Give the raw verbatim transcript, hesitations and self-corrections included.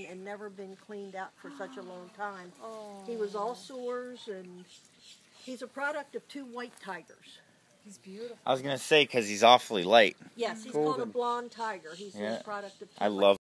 and never been cleaned out for such a long time. Oh. He was all sores, and he's a product of two white tigers. He's beautiful. I was going to say, because he's awfully light. Yes, he's Golden. called a blonde tiger. He's Yeah. a product of two I white love